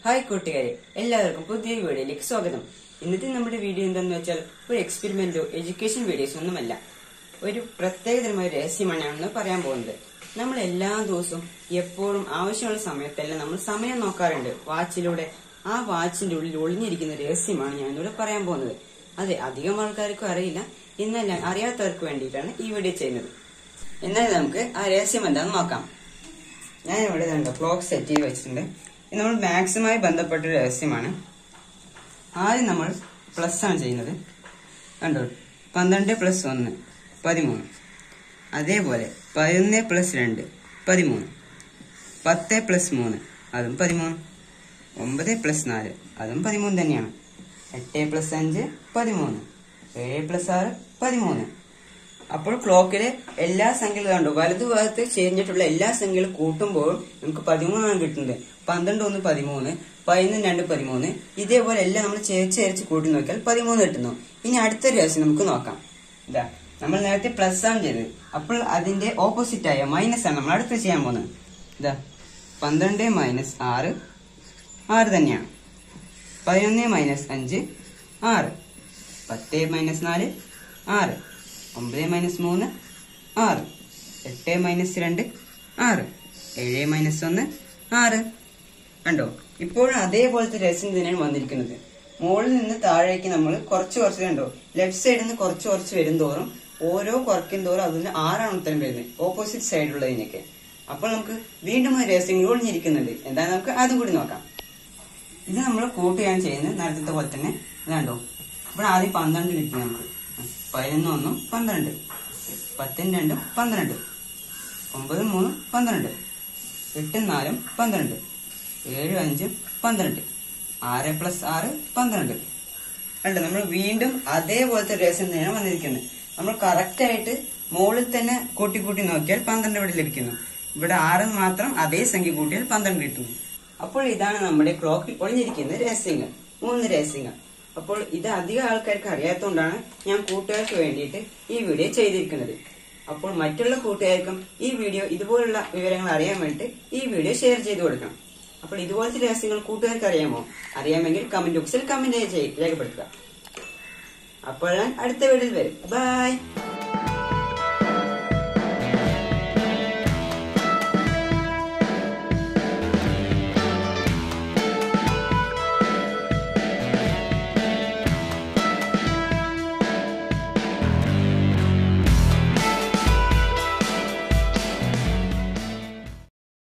Hi കൂട്ടുകാരെ, എല്ലാവർക്കും പുതിയൊരു വീഡിയോയിലേക്ക് സ്വാഗതം. ഇന്നത്തെ നമ്മുടെ വീഡിയോ എന്താണെന്ന് വെച്ചാൽ ഒരു എക്സ്പെരിമെന്റോ എഡ്യൂക്കേഷൻ വീഡിയോസ് ഒന്നുമല്ല. ഒരു പ്രത്യേകതരമായ രഹസ്യമാണെന്ന് പറയാൻ പോകുന്നത്. നമ്മൾ എല്ലാ ദിവസവും എപ്പോഴും ആവശ്യമുള്ള സമയത്തെല്ലാം നമ്മൾ സമയം നോക്കാറുണ്ട് വാച്ചിലൂടെ. ആ വാച്ചിന്റെ ഉള്ളിൽ ഒളിഞ്ഞിരിക്കുന്ന രഹസ്യമാണ് ഞാനിവിടെ പറയാൻ പോകുന്നത്. അതെ, അധികം ആൾക്കാർക്കും അറിയില്ല, എന്നാൽ അറിയാത്തവർക്ക് വേണ്ടിയിട്ടാണ് ഈ വീഡിയോ ചെയ്യുന്നത്. എന്നാൽ നമുക്ക് ആ രഹസ്യം എന്താണെന്ന് നോക്കാം. ഞാനിവിടെ ക്ലോക്ക് സെറ്റ് ചെയ്ത് വെച്ചിട്ടുണ്ട്. ഇത് നമ്മൾ മാത്സുമായി ബന്ധപ്പെട്ട ഒരു രഹസ്യമാണ്. ആദ്യം നമ്മൾ പ്ലസ് ആണ് ചെയ്യുന്നത്. കണ്ടോ, 12 + 1 13. അതേപോലെ 11 + 2 13. 10 + 3 അതും 13. 9 + 4 അതും 13 തന്നെയാണ്. 8 + 5 13. 7 + 6 13. അപ്പോൾ ക്ലോക്കിലെ എല്ലാ സംഖ്യകളും കണ്ടു വലതുഭാഗത്ത് ചേർന്നിട്ടുള്ള എല്ലാ സംഖ്യകളും കൂട്ടുമ്പോൾ നമുക്ക് 13 കിട്ടുന്നത്. 12 1 13, 11 2 13. ഇതേപോലെ എല്ലാം നമ്മൾ ചേർച്ച് കൂട്ടി നോക്കിയാൽ 13 കിട്ടുന്നു. ഇനി അടുത്ത രഹസ്യം നമുക്ക് നോക്കാം. ഇതാ, നമ്മൾ നേരത്തെ പ്ലസ് ആണ് ചെയ്തത്, അപ്പോൾ അതിന്റെ ഓപ്പോസിറ്റ് ആയ മൈനസ് ആണ് നമ്മൾ അടുത്ത് ചെയ്യാൻ പോകുന്നത്. ഇതാ, 12 - 6 6 തന്നെയാണ്. 11 - 5 6. 10 - 4 6. 9 - 3 6. 8 - 2 6. 7 - 1 6. കണ്ടോ, ഇപ്പോഴും അതേപോലത്തെ രഹസ്യം തന്നെയാണ് വന്നിരിക്കുന്നത്. മുകളിൽ നിന്ന് താഴേക്ക് നമ്മൾ കുറച്ച് കണ്ടോ, ലെഫ്റ്റ് സൈഡിൽ നിന്ന് കുറച്ച് വരും തോറും ഓരോ കുറയ്ക്കും തോറും അതിന് 6 ഉത്തരം വരുന്നത്, ഓപ്പോസിറ്റ് സൈഡിലുള്ളതിനൊക്കെ. അപ്പോൾ നമുക്ക് വീണ്ടും ഒരു രഹസ്യം ഒളിഞ്ഞിരിക്കുന്നുണ്ട്. എന്തായാലും നമുക്ക് അതും കൂടി നോക്കാം. ഇത് നമ്മൾ കൂട്ടുകയാണ് ചെയ്യുന്നത് നേരത്തെ പോലെ തന്നെ. ഇതാണ്ടോ, ഇവിടെ ആദ്യം 12 കിട്ടി നമുക്ക്. 11 1 12. 10 2 12. 9 3 12. 8 4 12. 7 5 12. 6 + 6 12. കണ്ടോ, നമ്മൾ വീണ്ടും അതേപോലത്തെ രഹസ്യം തന്നെയാണ് വന്നിരിക്കുന്നത്. നമ്മൾ കറക്റ്റ് ആയിട്ട് മുകളിൽ തന്നെ കൂട്ടി നോക്കിയാൽ 12 ഇവിടെ ലഭിക്കുന്നു. ഇവിടെ 6 മാത്രം അതേ സംഖ്യ കൂട്ടിയാൽ 12 കിട്ടുന്നു. അപ്പോൾ ഇതാണ് നമ്മുടെ ക്ലോക്കിൽ ഒളിഞ്ഞിരിക്കുന്ന രഹസ്യങ്ങൾ, 3 രഹസ്യങ്ങൾ. അപ്പോൾ ഇത് അധികം ആൾക്കാർക്ക് അറിയാത്തതുകൊണ്ടാണ് ഞാൻ കൂട്ടുകാർക്ക് വേണ്ടിയിട്ട് ഈ വീഡിയോ ചെയ്തിരിക്കുന്നത്. അപ്പോൾ മറ്റുള്ള കൂട്ടുകാർക്കും ഈ വീഡിയോ ഇതുപോലുള്ള വിവരങ്ങൾ അറിയാൻ വേണ്ടിയിട്ട് ഈ വീഡിയോ ഷെയർ ചെയ്ത് കൊടുക്കണം. അപ്പോൾ ഇതുപോലത്തെ രഹസ്യങ്ങൾ കൂട്ടുകാർക്ക് അറിയാമോ? അറിയാമെങ്കിൽ കമന്റ് ബോക്സിൽ കമന്റ് രേഖപ്പെടുത്തുക. അപ്പോൾ ഞാൻ അടുത്ത വീഡിയോയിൽ വരും. ബൈ.